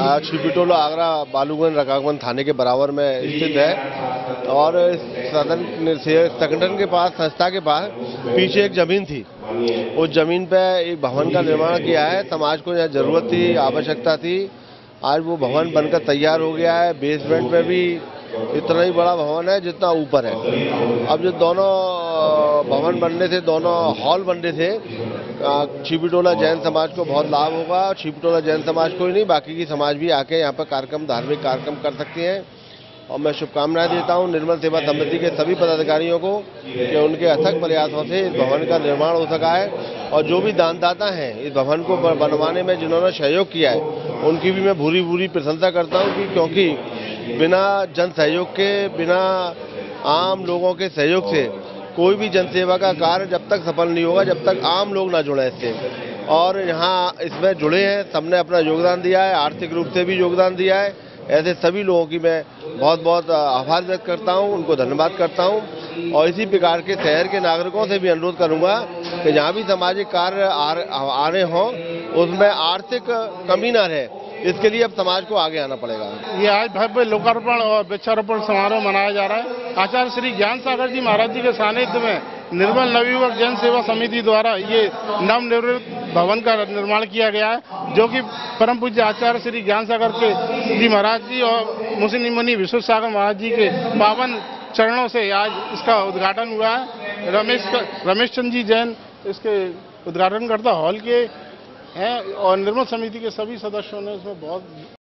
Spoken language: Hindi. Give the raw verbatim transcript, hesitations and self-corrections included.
छिपिटोला आगरा बालूगंज रकाबगंज थाने के बराबर में स्थित है और सदन संगठन के पास, संस्था के पास पीछे एक जमीन थी। उस जमीन पे एक भवन का निर्माण किया है। समाज को यहाँ जरूरत थी, आवश्यकता थी। आज वो भवन बनकर तैयार हो गया है। बेसमेंट में भी इतना ही बड़ा भवन है जितना ऊपर है। अब जो दोनों भवन बनने से, दोनों हॉल बनने से छिपिटोला जैन समाज को बहुत लाभ होगा। छिपिटोला जैन समाज को ही नहीं, बाकी की समाज भी आके यहाँ पर कार्यक्रम, धार्मिक कार्यक्रम कर सकती हैं। और मैं शुभकामनाएं देता हूँ निर्मल सेवा समिति के सभी पदाधिकारियों को कि उनके अथक प्रयासों से इस भवन का निर्माण हो सका है। और जो भी दानदाता हैं इस भवन को बनवाने में जिन्होंने सहयोग किया है, उनकी भी मैं भूरी भूरी प्रशंसा करता हूँ कि क्योंकि बिना जन सहयोग के, बिना आम लोगों के सहयोग से कोई भी जनसेवा का कार्य जब तक सफल नहीं होगा, जब तक आम लोग ना जुड़े इससे। और यहाँ इसमें जुड़े हैं, सबने अपना योगदान दिया है, आर्थिक रूप से भी योगदान दिया है। ऐसे सभी लोगों की मैं बहुत बहुत आभार व्यक्त करता हूँ, उनको धन्यवाद करता हूँ। और इसी प्रकार के शहर के नागरिकों से भी अनुरोध करूँगा कि जहाँ भी सामाजिक कार्य आ रहे हों उसमें आर्थिक कमी ना रहे, इसके लिए अब समाज को आगे आना पड़ेगा। ये आज भव्य लोकार्पण और वृक्षारोपण समारोह मनाया जा रहा है। आचार्य श्री ज्ञान सागर जी महाराज जी के सानिध्य में निर्मल नवयुवक जन सेवा समिति द्वारा ये नवनिर्मित भवन का निर्माण किया गया है, जो कि परम पूज्य आचार्य श्री ज्ञान सागर के जी महाराज जी और मुनि मुनि विश्व सागर महाराज जी के पावन चरणों से आज इसका उद्घाटन हुआ है। रमेश रमेश चंद्र जी जैन इसके उद्घाटनकर्ता हॉल के हैं और निर्मल समिति के सभी सदस्यों ने इसमें बहुत